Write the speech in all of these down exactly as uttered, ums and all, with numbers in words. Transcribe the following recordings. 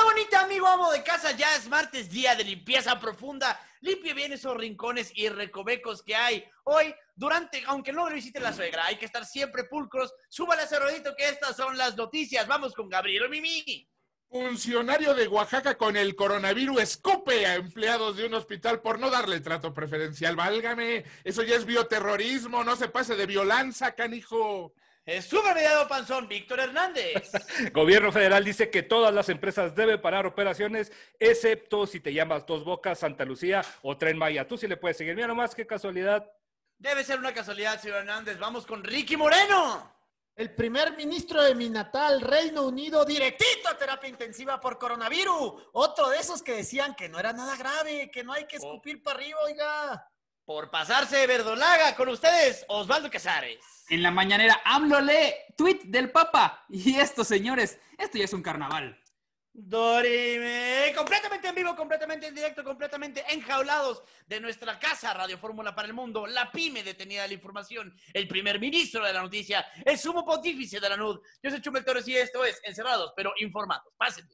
bonita, amigo amo de casa, ya es martes, día de limpieza profunda. Limpie bien esos rincones y recovecos que hay hoy durante, aunque no lo visite la suegra, hay que estar siempre pulcros. Súbale a ese rodito que estas son las noticias. Vamos con Gabriel Mimi. Funcionario de Oaxaca con el coronavirus escupe a empleados de un hospital por no darle trato preferencial. Válgame, eso ya es bioterrorismo, no se pase de violanza, canijo. Es súper mediado panzón, Víctor Hernández. Gobierno federal dice que todas las empresas deben parar operaciones, excepto si te llamas Dos Bocas, Santa Lucía o Tren Maya. Tú sí le puedes seguir. Mira nomás, qué casualidad. Debe ser una casualidad, señor Hernández. Vamos con Ricky Moreno. El primer ministro de mi natal Reino Unido, directito a terapia intensiva por coronavirus. Otro de esos que decían que no era nada grave, que no hay que escupir oh. para arriba, oiga. Por pasarse de verdolaga, con ustedes, Osvaldo Casares. En la mañanera, AMLO lee tuit del Papa. Y esto, señores, esto ya es un carnaval. Dorime, completamente en vivo, completamente en directo, completamente enjaulados de nuestra casa Radio Fórmula para el Mundo, la pyme detenida de la información, el primer ministro de la noticia, el sumo pontífice de la N U D. Yo soy Chumel Torres y esto es Encerrados, pero informados. Pásenme.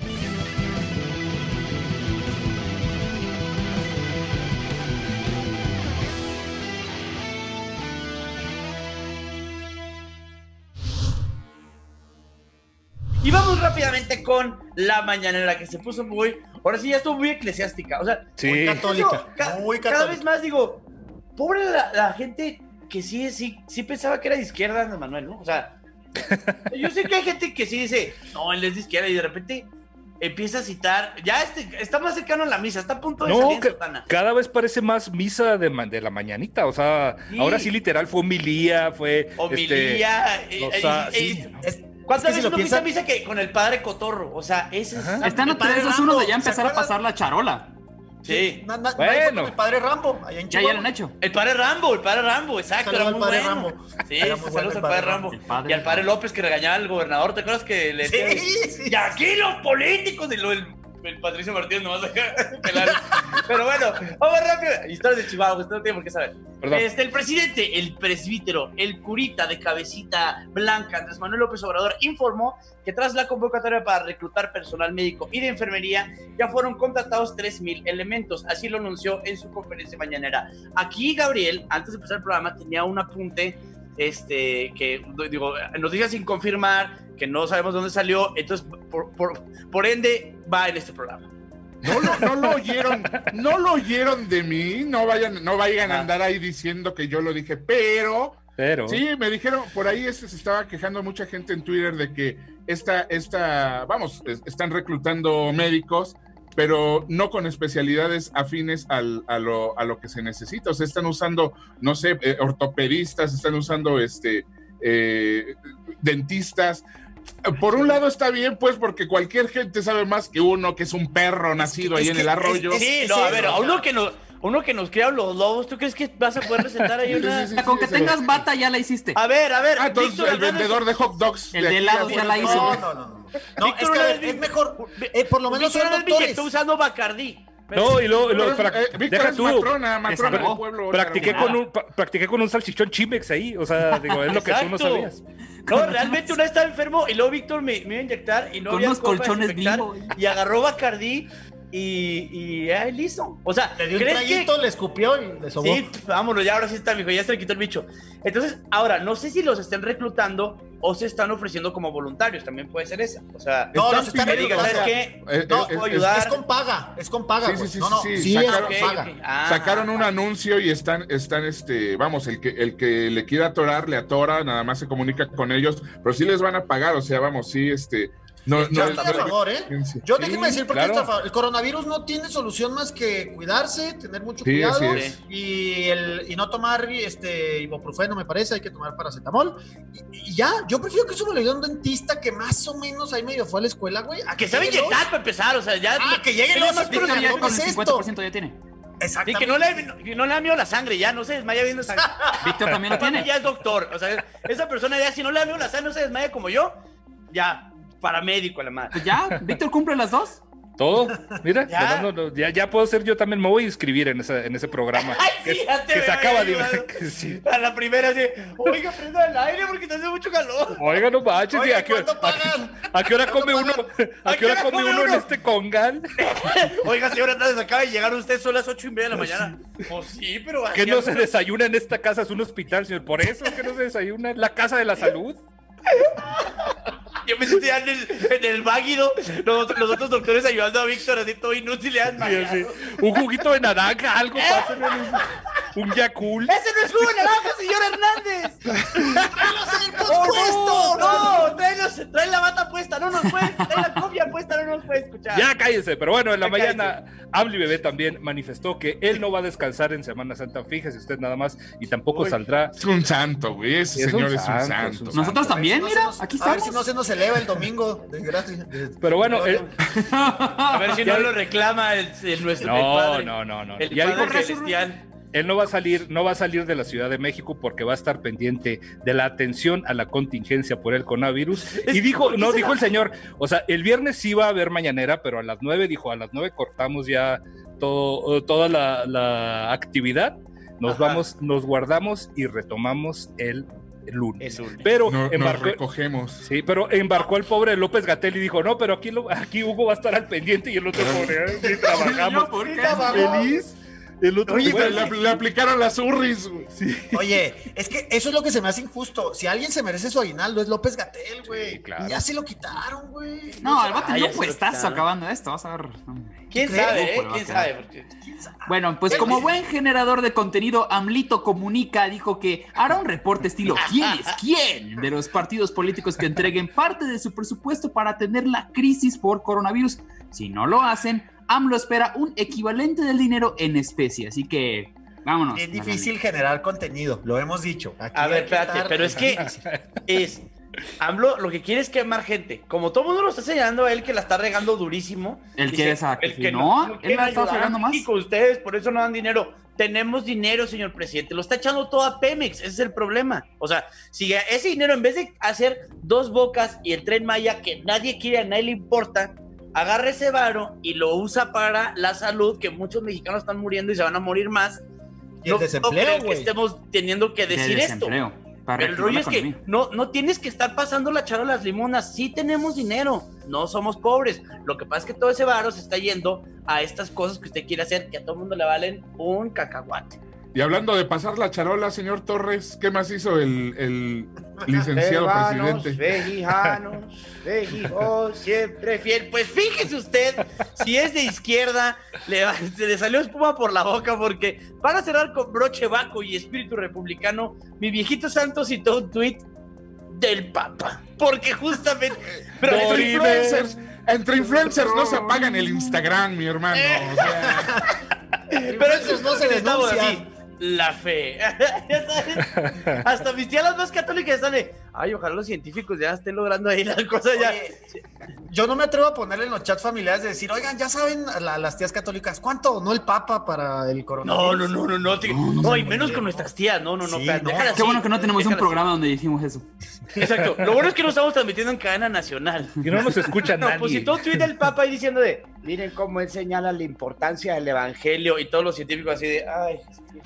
Y vamos rápidamente con la mañanera, que se puso muy, ahora sí ya estuvo muy eclesiástica, o sea, sí. muy católica, ca muy católica. Cada vez más digo, pobre la, la gente que sí, sí, sí pensaba que era de izquierda, Andrés Manuel, ¿no? O sea, yo sé que hay gente que sí dice, no, él es de izquierda, y de repente empieza a citar, ya este, está más cercano a la misa, está a punto de no, salir en ca sotana. Cada vez parece más misa de, de la mañanita, o sea, sí. Ahora sí literal fue homilía, fue... Homilía, este, eh, o sea, eh, sí, eh, ¿no? es, ¿Cuántas es que veces si no piensa... misa que con el padre Cotorro? O sea, ese es... Está en tres dos uno de ya empezar a pasar la charola. Sí. Na, na, bueno. El padre Rambo, allá en Ya, ya lo han hecho. El padre Rambo, el padre Rambo, exacto. Saludos era al muy padre bueno. Rambo. Sí, saludos bueno al padre Rambo. Padre y al padre Rambo. López que regañaba al gobernador. ¿Te acuerdas que le decía? Sí, sí. Y aquí los políticos, y lo, el, el Patricio Martínez nomás acá. Pero bueno, vamos rápido. Historias de Chihuahua, usted no tiene por qué saber. Perdón. Este, el presidente, el presbítero, el curita de cabecita blanca, Andrés Manuel López Obrador, informó que tras la convocatoria para reclutar personal médico y de enfermería, ya fueron contratados tres mil elementos. Así lo anunció en su conferencia mañanera. Aquí, Gabriel, antes de empezar el programa, tenía un apunte, este, que, digo, noticias sin confirmar, que no sabemos dónde salió, entonces, por, por, por ende, va en este programa. No lo, no lo oyeron, no lo oyeron de mí, no vayan, no vayan a andar ahí diciendo que yo lo dije, pero, pero... sí, me dijeron, por ahí este se estaba quejando mucha gente en Twitter de que esta, esta, vamos, es, están reclutando médicos, pero no con especialidades afines al, a, lo, a lo que se necesita, o sea, están usando, no sé, eh, ortopedistas, están usando este, eh, dentistas. Por un lado está bien, pues, porque cualquier gente sabe más que uno, que es un perro nacido es que, ahí en el arroyo. Es, es, sí, no, a ver, a uno que nos, uno que nos criaron los lobos, ¿tú crees que vas a poder recetar ahí una...? Sí, sí, sí, Con que sí, tengas bata ya la hiciste. A ver, a ver. Ah, entonces Víctor, el vendedor de hot dogs. El de helado ya la hizo. No, no, no. No, no es que es, es mejor, eh, por lo menos Víctor son doctores. Está usando Bacardí. No, y luego, lo, pra, eh, Víctor deja es tú. matrona, matrona del pueblo. Practiqué con, un, pra, practiqué con un salchichón Chimex ahí, o sea, digo, es lo que tú no sabías. No, realmente uno estaba enfermo y luego Víctor me, me iba a inyectar y no con había unos colchones vivo. Y agarró Bacardí y, y ahí listo. O sea, le dio un traguito, que... le escupió y le sobó. Sí, vámonos, ya ahora sí está, mijo, ya se le quitó el bicho. Entonces, ahora, no sé si los estén reclutando o se están ofreciendo como voluntarios, también puede ser esa. O sea, no, no se están reclutando. ¿Sabes qué? Eh, no, eh, puedo es, ayudar. Es con paga, es con paga. Sí, sí, sí, no, no, sí, sí, sacaron, okay, paga. Okay. Ah, sacaron un anuncio y están, están, este, vamos, el que, el que le quiera atorar, le atora, nada más se comunica con ellos, pero sí les van a pagar, o sea, vamos, sí, este... No, yo no, estoy no, a favor, ¿eh? Yo sí, déjeme decir porque claro. el coronavirus no tiene solución más que cuidarse, tener mucho sí, cuidado y, el, y no tomar este ibuprofeno, me parece, hay que tomar paracetamol. Y, y ya, yo prefiero que eso me lo diga un dentista que más o menos ahí medio fue a la escuela, güey. A que, que sabe inyectar para empezar, o sea, ya. Ah, que lleguen los hospitales. Ya con el cincuenta por ciento ya tiene. Exactamente. Y que no le, que no le da miedo la sangre, ya no se desmaya viendo sangre. Víctor también lo tiene. Ya es doctor, o sea, esa persona ya si no le da miedo la sangre, no se desmaya como yo, ya. Paramédico, la madre. ¿Ya? ¿Víctor cumple las dos? Todo, mira, Ya. ganando, ya, ya puedo ser yo también, me voy a inscribir en, esa, en ese programa. Ay, que, sí, ya te que se veo acaba ahí, de... mano. que sí. A la primera, así, oiga, prenda el aire porque te hace mucho calor. Oiga, no manches, Oye, ¿a qué, ¿cuánto a, pagan? a qué hora ¿Cuánto come uno? pagan? ¿A qué hora come uno en uno? este congal? Oiga, señora Hernández, acaba de llegar usted, son las ocho y media de la mañana. Pues sí, pero... Que así no a- se desayuna en esta casa, es un hospital, señor. Por eso es que no se desayuna, es la casa de la salud. Yo me sentía en el, en el váguido, los, los otros doctores ayudando a Víctor, así todo inútil, le dan Sí, mareado. así. Un juguito de naranja, algo, pásenme un, un Yakult. ¡Ese no es jugo de naranja, señor Hernández! ¡Tráelos en el ¡Oh, pospuesto! no! ¡No! Tráelos, trae la bata puesta, no nos puede, trae la copia puesta, no nos puede escuchar. Ya cállense, pero bueno, en la Ya mañana Amli Bebé también manifestó que él no va a descansar en Semana Santa, fíjese usted nada más, y tampoco Uy. saldrá. Es un santo, güey. Ese Es un señor es un santo, es santo. un santo. Nosotros también, A ver si mira, no se nos- aquí A ver si estamos. no se nos eleva el domingo. De gratis. de- Pero bueno, de- él- A ver si Ya- no lo reclama el, el nuestro el No, padre. no, no, no. El Ya padre dijo que celestial. él no va a salir, no va a salir de la Ciudad de México porque va a estar pendiente de la atención a la contingencia por el coronavirus. Y dijo, ¿por qué no, se dijo la- el señor, o sea, el viernes sí va a haber mañanera, pero a las nueve, dijo, a las nueve cortamos ya todo, toda la, la actividad, nos Ajá. vamos, nos guardamos y retomamos el, el lunes. Es un... Pero No, nos embarcó, recogemos. sí, pero embarcó el pobre López Gatell y dijo, no, pero aquí, lo- aquí Hugo va a estar al pendiente y el otro pobre, ¿eh? Sí, trabajamos. ¿Por qué? Feliz. El otro Oye, güey, le, le aplicaron las urris, güey. Oye, es que eso es lo que se me hace injusto. Si alguien se merece su aguinaldo, es López Gatell, güey. Sí, claro. Y ya se lo quitaron, güey. No, el vato Ah, es ya un se lo puestazo quitaron. acabando esto, vas a ver. ¿Quién ¿Tú crees? sabe, eh? Ojo, ¿Quién va a sabe? Porque... Bueno, pues como buen generador de contenido, AMLito Comunica dijo que hará un reporte estilo ¿quién es quién? De los partidos políticos que entreguen parte de su presupuesto para atender la crisis por coronavirus. Si no lo hacen, AMLO espera un equivalente del dinero en especie, así que vámonos. Es difícil generar contenido, lo hemos dicho. Aquí A ver, hay que espérate, estar- pero es que es... AMLO lo que quiere es quemar gente. Como todo el mundo lo está señalando a él que la está regando durísimo. Él dice, quiere sacar- el que no, él quiere la está ayudar a fregando más. México, ustedes por eso no dan dinero. Tenemos dinero, señor presidente. Lo está echando todo a Pemex. Ese es el problema. O sea, si ese dinero, en vez de hacer dos bocas y el Tren Maya, que nadie quiere, a nadie le importa, agarra ese varo y lo usa para la salud, que muchos mexicanos están muriendo y se van a morir más. Y el No desempleo, creo que güey. estemos teniendo que De decir esto. desempleo, para Pero el reactivar rollo la es que economía. no, no tienes que estar pasando la chara a las limonas. Sí tenemos dinero, no somos pobres. Lo que pasa es que todo ese varo se está yendo a estas cosas que usted quiere hacer, que a todo el mundo le valen un cacahuate. Y hablando de pasar la charola, señor Torres, ¿qué más hizo el, el licenciado Peruanos, presidente? mexicanos, México siempre fiel. Pues fíjese usted, si es de izquierda, le, va- se le salió espuma por la boca, porque para cerrar con broche bajo y espíritu republicano, mi viejito santo citó un tuit del Papa. Porque justamente... Pero Entre Dorime- influencers, entre influencers no se apagan el Instagram, mi hermano. O sea, Pero Esos no se estamos denuncian. así, la fe. Ya sabes, hasta mis tías las más católicas están de, ay, ojalá los científicos ya estén logrando ahí la cosa ya. Oye, yo no me atrevo a ponerle en los chats familiares de decir, oigan, ya saben la- las tías católicas, ¿cuánto donó el Papa para el No, coronavirus? no, no, no, no, te- no, y menos con nuestras tías, no, no, no, Sí, espérate, no. déjala Qué así, bueno que no tenemos un déjala programa donde dijimos eso. así. Exacto, lo bueno es que no estamos transmitiendo en cadena nacional. Y no nos escucha No, nadie. pues si todo un tuit del Papa ahí diciendo de, miren cómo él señala la importancia del evangelio y todos los científicos así de, ay,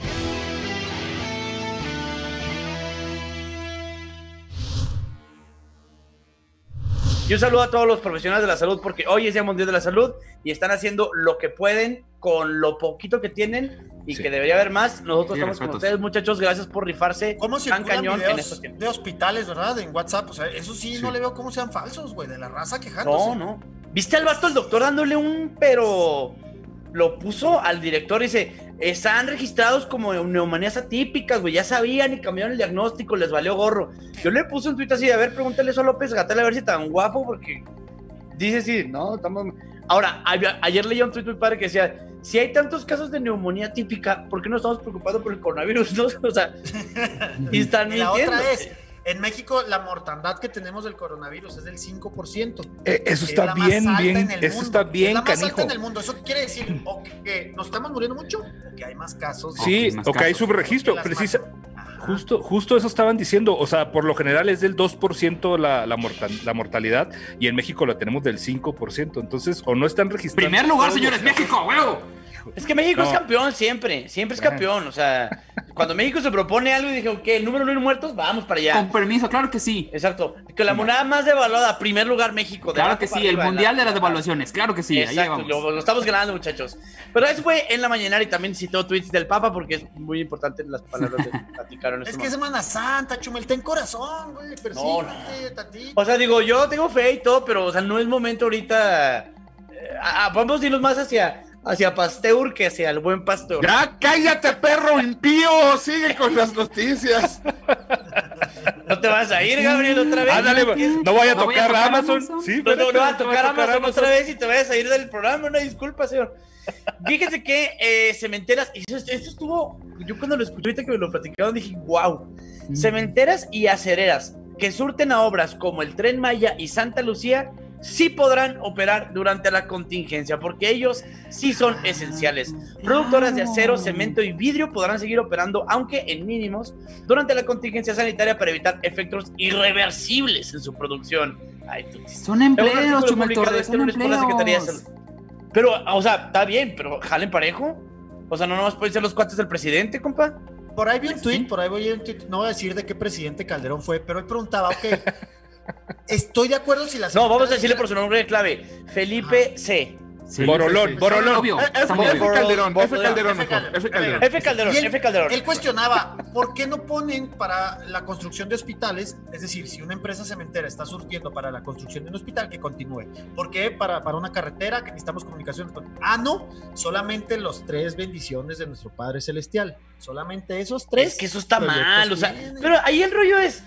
y un saludo a todos los profesionales de la salud porque hoy es Día Mundial de la Salud y están haciendo lo que pueden con lo poquito que tienen y Sí. que debería haber más. Nosotros Sí, estamos con respetos. ustedes, muchachos. Gracias por rifarse ¿Cómo tan circulan cañón en estos videos tiempos. de hospitales, verdad? En WhatsApp, o sea, eso sí, no Sí. le veo cómo sean falsos, güey, de la raza quejándose. No, no. ¿Viste al vato, el doctor, dándole un pero? Lo puso al director y dice, están registrados como neumonías atípicas, güey, ya sabían y cambiaron el diagnóstico, les valió gorro. Yo le puse un tuit así, a ver, pregúntale eso a López Gatell a ver si tan guapo, porque dice sí, no, estamos... Ahora, a- ayer leí un tuit muy padre que decía, si hay tantos casos de neumonía típica, ¿por qué no estamos preocupados por el coronavirus? ¿No? O sea, y están Y la mintiendo. otra es, en México la mortandad que tenemos del coronavirus es del cinco por ciento. Eh, eso Es está la más bien, alta bien, en el eso mundo. está bien, es la más canijo. alta en el mundo. Eso quiere decir o que nos estamos muriendo mucho o que hay más casos. Sí, Ok, más o que hay casos. subregistro, Las precisa, más- Ajá. Justo, justo eso estaban diciendo, o sea, por lo general es del dos por ciento la, la, mortal, la mortalidad y en México la tenemos del cinco por ciento, entonces o no están registrando. Primer lugar, señores, México, huevo. Es que México No. es campeón siempre, siempre es campeón, o sea, cuando México se propone algo y dije, ok, el número uno de muertos, vamos para allá. Con permiso, claro que sí. Exacto, que la moneda más devaluada, primer lugar México. de Claro abajo que para sí, el arriba, mundial la- de las devaluaciones, claro que sí, ahí Exacto, vamos. lo, lo estamos ganando, muchachos. Pero eso fue en la mañanera y también citó tweets del Papa porque es muy importante las palabras que platicaron. Es este que es momento. Semana Santa, Chumel, ten corazón, güey. Persígnate, tantito. O sea, digo, yo tengo fe y todo, pero o sea, no es momento ahorita. eh, a- a- vamos a irnos más hacia, hacia Pasteur que hacia el buen pastor. Ya cállate, perro impío. Sigue con las noticias. No te vas a ir, Gabriel, otra vez. Ándale, ¿No quieres- no voy a ¿No voy a tocar tocar Amazon. Amazon? Sí, No, no, no va a espérate, tocar Amazon otra vez y te vayas a ir del programa. Una disculpa, señor. Fíjense que eh, cementeras, esto, esto estuvo, yo cuando lo escuché ahorita que me lo platicaron dije, wow, cementeras y acereras que surten a obras como el Tren Maya y Santa Lucía sí podrán operar durante la contingencia, porque ellos sí son esenciales. Productoras de acero, cemento y vidrio podrán seguir operando, aunque en mínimos, durante la contingencia sanitaria para evitar efectos irreversibles en su producción. Ay, tú- Son es un empleos, artículo Chumel publicado Torres, este son lunes por la Secretaría de empleos. Salud. Pero, o sea, está bien, pero jalen parejo. O sea, no nomás pueden ser los cuates del presidente, compa. Por ahí vi un Sí. tweet, por ahí vi un tweet, no voy a decir de qué presidente Calderón fue, pero él preguntaba, ok, estoy de acuerdo si las... No, vamos a decirle por su nombre clave. Felipe C. Sí, Borolón, sí, sí. Borolón. Obvio, Eh, F, está muy F obvio. Calderón, F Borolón, Calderón F mejor. F Calderón. F. Calderón, Y él, F. Calderón. él cuestionaba, ¿por qué no ponen para la construcción de hospitales? Es decir, si una empresa cementera está surtiendo para la construcción de un hospital, que continúe. ¿Por qué para, para una carretera que necesitamos comunicaciones? Ah, no, solamente los tres bendiciones de nuestro Padre Celestial. Solamente esos tres. Es que eso está proyectos mal, o sea, tienen. pero ahí el rollo es,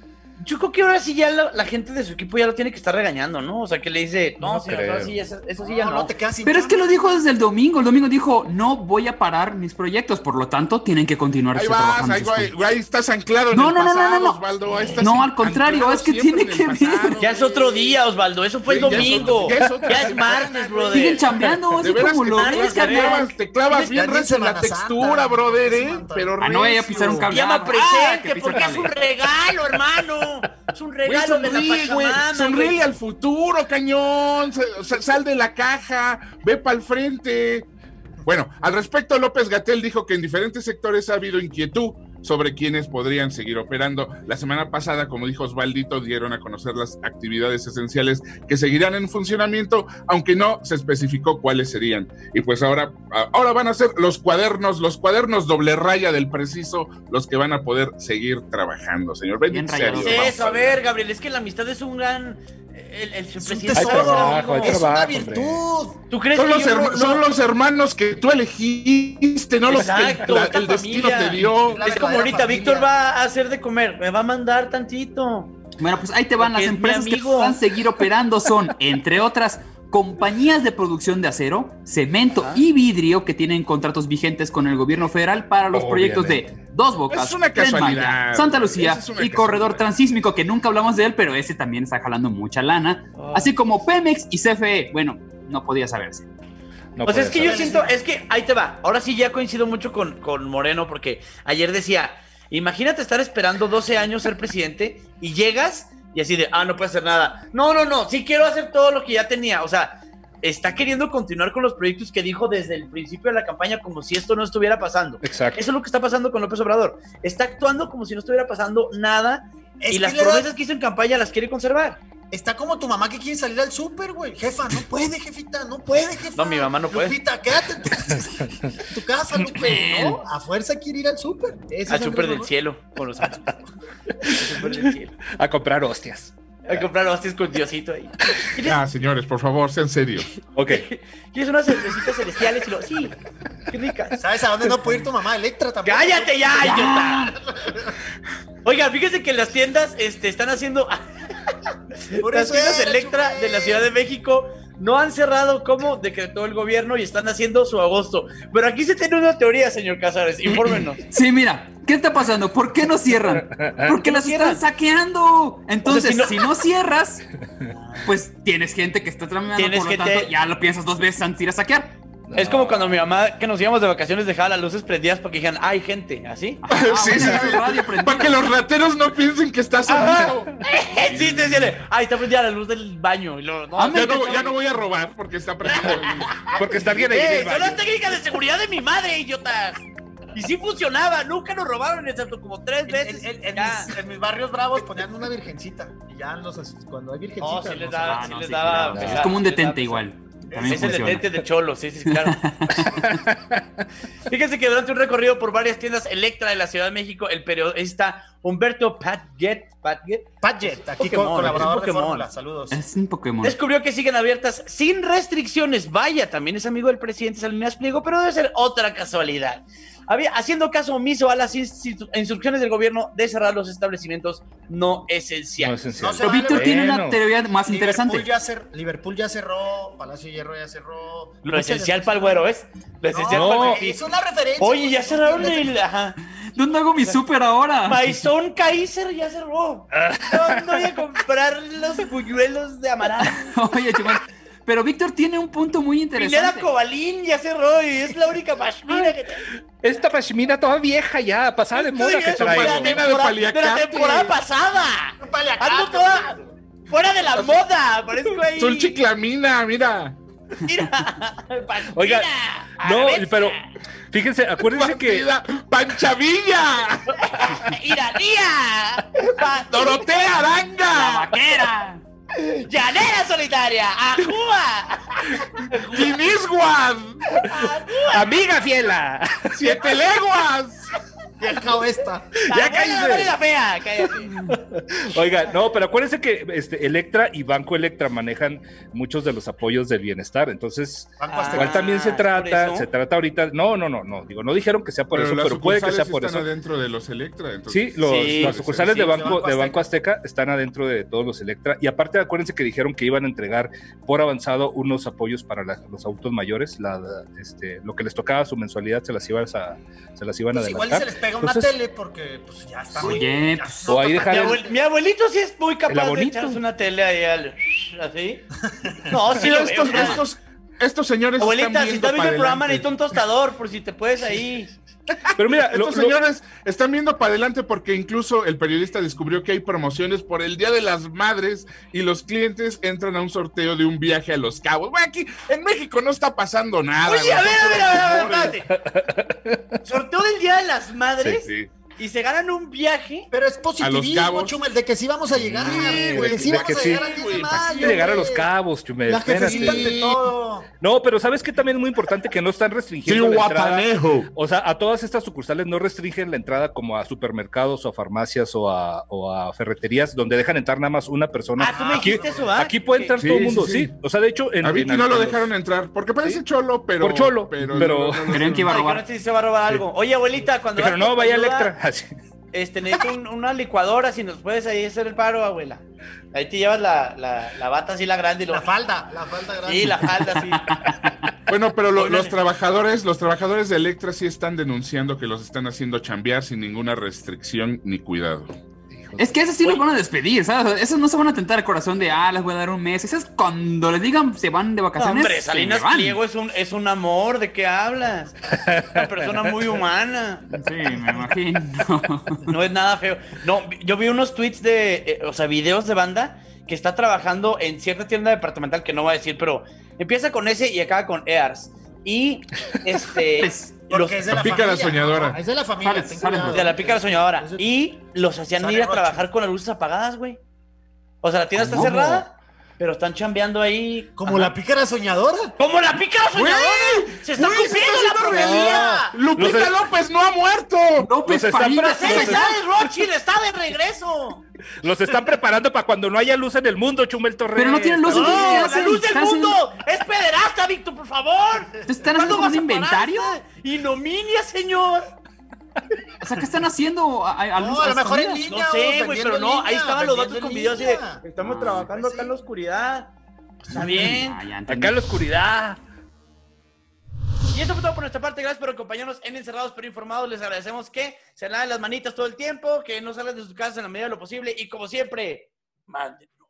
yo creo que ahora sí ya la, la gente de su equipo ya lo tiene que estar regañando, ¿no? O sea, que le dice, no, No señor, creo. ahora sí, eso, eso sí ya no. te quedas sin Pero es que chamba. lo dijo desde el domingo. El domingo dijo, no voy a parar mis proyectos, por lo tanto, tienen que continuar Ahí vas, trabajando. ahí, sus ahí, cosas. ahí estás anclado en No, el no, no, no, pasado, no, no. Osvaldo. ahí estás No, al contrario, anclado es que siempre tiene en el que ver. pasado, Ya es güey. otro día, Osvaldo, eso fue el Sí, ya es domingo. otro- ya es otra Ya es semana, martes, güey. brother. Siguen chambeando, De así veras como que lo te Marcos, ves, clavas, te Gabriel. clavas, te clavas Ya bien ni recio en la Semana Santa. textura, brother, ¿eh? Semana Pero Ah, no vaya a recio. pisar un cable. Llama Ah, que presente, pisa porque es un cable. regalo, hermano. Es un Güey, regalo de la sonríe, güey. Pachamama, Sonríe güey. al futuro, cañón. Sa- sa- Sal de la caja, ve para el frente. Bueno, al respecto, López-Gatell dijo que en diferentes sectores ha habido inquietud sobre quiénes podrían seguir operando. La semana pasada, como dijo Osvaldito, dieron a conocer las actividades esenciales que seguirán en funcionamiento, aunque no se especificó cuáles serían. Y pues ahora, ahora van a ser los cuadernos, los cuadernos doble raya del preciso, los que van a poder seguir trabajando, señor. Bien Bendito sea rayado. Dios. ¿Qué es eso? A ver, Gabriel, es que la amistad es un gran... El, el, Es un presidente tesoro, es un trabajo, amigo. hay es una trabajo, virtud. ¿Tú crees Son que los, yo herma- no- son los hermanos que tú elegiste, no los que Exacto, la- esta el destino familia. te dio. La Es como verdadera ahorita familia. Víctor va a hacer de comer, me va a mandar tantito. Bueno, pues ahí te van Porque las es mi empresas que amigo. van a seguir operando. Son, entre otras, compañías de producción de acero, cemento y vidrio que tienen contratos vigentes con el gobierno federal para los proyectos de Dos Bocas, Es una Tren casualidad. Maya, Santa Lucía Esa es una y corredor casualidad. transísmico, que nunca hablamos de él, pero ese también está jalando mucha lana. Oh. Así como Pemex y C F E. Bueno, no podía saberse. No Pues es puede que yo ser. siento, es que ahí te va. Ahora sí ya coincido mucho con, con Moreno, porque ayer decía, imagínate estar esperando doce años ser presidente y llegas y así de, ah, no puedo hacer nada. No, no, no, sí quiero hacer todo lo que ya tenía. O sea, está queriendo continuar con los proyectos que dijo desde el principio de la campaña como si esto no estuviera pasando. Exacto. Eso es lo que está pasando con López Obrador. Está actuando como si no estuviera pasando nada Es y que las le da- promesas que hizo en campaña las quiere conservar. Está como tu mamá que quiere salir al súper, güey. Jefa, no puede, jefita, no puede, jefa. No, mi mamá no puede. Lupita, quédate en tu, en tu casa, Lupe. No, a fuerza quiere ir al súper. Ese Al es súper Andrés del Manuel. cielo. Con los al súper del cielo. A comprar hostias. A comprar hostias con Diosito ahí. ¿Quieres, Ya, señores, por favor, sean serios. Ok. ¿Quieres unas cervecitas celestiales? Y lo, sí, qué ricas. ¿Sabes a dónde no puede ir tu mamá? Electra también. ¡Cállate ya, idiota! Oigan, fíjense que las tiendas este, están haciendo... Por las eso tiendas era, Electra Chumel. de la Ciudad de México no han cerrado como decretó el gobierno y están haciendo su agosto. Pero aquí se tiene una teoría, señor Casares. Infórmenos. Sí, mira, ¿qué está pasando? ¿Por qué no cierran? Porque no las cierran? están saqueando. Entonces, O sea, si si, no- no... cierras, pues tienes gente que está tramitando, Tienes por lo gente- tanto, ya lo piensas dos veces antes de ir a saquear. Es como cuando mi mamá, que nos íbamos de vacaciones, dejaba las luces prendidas para que dijeran, hay gente, ¿así? Ah, Sí, bueno, sí, la sí. radio prendida. Para que los rateros no piensen que estás solito. Sí, te decían, ay, está prendida la luz del baño. Y luego, no, Ah, me Ya no, encantaba. ya no voy a robar porque está prendido. Porque está bien ahí en ¡Eh! el Son baño. las técnicas de seguridad de mi madre, idiotas. Y sí funcionaba, nunca nos robaron, excepto como tres En, veces. en- en Ya. mis, en mis barrios bravos ponían una virgencita. Y ya los, cuando hay virgencitas. No, sí les no daba, Ah, sí no, les sí, daba claro. pesar, Es como un sí les daba detente pesar. igual. También Es el funciona. detente de cholo, sí, sí, claro. Fíjense que durante un recorrido por varias tiendas Electra de la Ciudad de México, el periodista Humberto Padgett, Padgett Padgett, aquí Pokémon, con colaborador es de Pokémon. Fórmula. Saludos. Es un Pokémon. descubrió que siguen abiertas sin restricciones. Vaya, también es amigo del presidente Salinas Pliego, pero debe ser otra casualidad. Había, haciendo caso omiso a las instru- instrucciones del gobierno de cerrar los establecimientos no No esenciales. esencial. No se Pero vale, Víctor güey. tiene una Bueno. teoría más interesante. Liverpool ya, cer- Liverpool ya cerró, Palacio de Hierro ya cerró. Lo esencial para el güero, ¿ves? Lo esencial No, para el no, fifí. es una referencia. Oye, ya cerraron el... Ajá. ¿Dónde hago mi súper ahora? Maizón Kaiser ya cerró. ¿Dónde voy a comprar los buñuelos de amaranto? Oye, Chumel, pero Víctor tiene un punto muy Pineda interesante. Cobalín ya cerró y es la única pashmina que tengo. Esta pashmina toda vieja ya, pasada de moda que Estoy son de la traigo. pashmina de temporada- de paliacate. la temporada pasada. Un paliacate, Ando toda fuera de la moda. Parezco ahí. Son chiclamina, mira. Mira. Pashmina, Oiga, no, arabesca, pero fíjense, acuérdense que Partida, Panchavilla, Iranía. Pa- Dorotea ¡La Aranga, vaquera! Llanera solitaria. Ajúa. Quinisguas, amiga fiela. Siete Leguas. Vieja esta. La Ya buena, cállese. la buena y la fea. Cállate. Oiga, no, pero acuérdense que este, Electra y Banco Electra manejan muchos de los apoyos del bienestar, entonces Banco Ah, Azteca. igual también se ¿es por trata, eso? se trata ahorita, no, no, no, no, digo, no dijeron que sea por eso, las pero puede que sea sucursales por están eso. adentro de los Electra. Entonces, Sí, los, Sí, las sucursales sí, de, de banco, Banco de Banco Azteca están adentro de todos los Electra. Y aparte, acuérdense que dijeron que iban a entregar por avanzado unos apoyos para la- los adultos mayores. La, este, lo que les tocaba su mensualidad se las, iban a, se las iban a Pues igual y se adelantar. les pega una Entonces, tele porque pues ya está. muy- Oye, ya pues, no o ahí toca- dejar Mi, el- abuel- mi abuelito sí es muy El capaz de abonito. echarse una tele ahí al... ¿Así? No, sí sí, lo estos, veo. estos, estos señores Abuelita, están si viendo estás viendo para el programa, adelante. necesito un tostador, por si te puedes ahí. Pero mira, lo- Estos lo- señores están viendo para adelante porque incluso el periodista descubrió que hay promociones por el Día de las Madres y los clientes entran a un sorteo de un viaje a Los Cabos. Bueno, aquí en México no está pasando nada. Oye, güey, a ver, son a ver, a ver, a ver, rumores. espérate. Sorteo del Día de las Madres Sí, sí. y se ganan un viaje. Pero es A positivismo, Los Cabos. Chumel, de que sí vamos a llegar. Sí, güey, de- sí de vamos que a sí. llegar al diez de Güey, mayo. hay que llegar a los güey. cabos, Chumel, La espérate. jefecita ante todo. No, pero ¿sabes qué también es muy importante? Que no están Sí, restringiendo la entrada. guatanejo. O sea, a todas estas sucursales no restringen la entrada como a supermercados o a farmacias o a, o a ferreterías donde dejan entrar nada más una persona. Ah, tú me Aquí, dijiste eso, ¿ah? aquí puede entrar Sí, todo el sí, mundo, sí. sí. O sea, de hecho, en, A Vicky en- no lo en los- dejaron entrar porque parece cholo, pero. Por cholo, pero. pero- no, no, no, Creían que iba a Ay, robar. que no sé si se va a robar algo. Oye, abuelita, cuando Dijeron, vas no, por vaya ayuda, Electra. Así. Este, necesito un- una licuadora, si nos puedes ahí hacer el paro, abuela. Ahí te llevas la, la, la bata así, la grande y lo... La falda, la falda grande. Sí, la falda, sí. Bueno, pero lo- Oigan. los trabajadores, los trabajadores de Electra sí están denunciando que los están haciendo chambear sin ninguna restricción ni cuidado. Es que esos sí los van a despedir, ¿sabes? Esos no se van a tentar el corazón de, ah, les voy a dar un mes. Esos cuando les digan se van de No, vacaciones. hombre, se Salinas van. Pliego es un, es un amor, ¿de qué hablas? Una persona muy humana. Sí, me imagino. No es nada feo. No, yo vi unos tweets de, eh, o sea, videos de banda que está trabajando en cierta tienda departamental que no voy a decir, pero empieza con S y acaba con Ears. Y este Pues, los, Porque es de la La pícara familia. soñadora. No, es de la familia. Sales, ten sales. cuidado. de la pícara soñadora. Y los hacían Sale ir a Roche. trabajar con las luces apagadas, güey. O sea, la tienda está ¿Cómo? cerrada, pero están chambeando ahí. Como Ajá. la pícara soñadora. ¡Como la pícara soñadora! ¡Se está Güey, se cumpliendo está la haciendo profecía! Lupita Los- López no ha muerto. López Los están Farina. para- ¡La celestial de Rothschild está de regreso! Los están preparando para cuando no haya luz en el mundo, Chumel Torres. Pero no tienen luz. ¡No! Entonces, ¿qué ¡La hacen? luz del ¿Qué hacen? mundo! ¡Es pederasta, Víctor, por favor! ¿Están ¿Cuándo haciendo como vas un a inventario? parar esta Ignominia, señor. O sea, ¿qué están haciendo? ¿A, a, No, a lo mejor en escondidas? No línea. sé, o güey, vendiendo pero en no, ahí línea, estaban los datos vendiendo con en videos así de, línea. estamos Ah, trabajando pues acá en sí. la oscuridad. Está bien. Ah, ya entendí. Acá en la oscuridad. Y eso fue todo por nuestra parte. Gracias por acompañarnos en Encerrados pero Informados. Les agradecemos que se laven las manitas todo el tiempo, que no salgan de sus casas en la medida de lo posible. Y como siempre, manden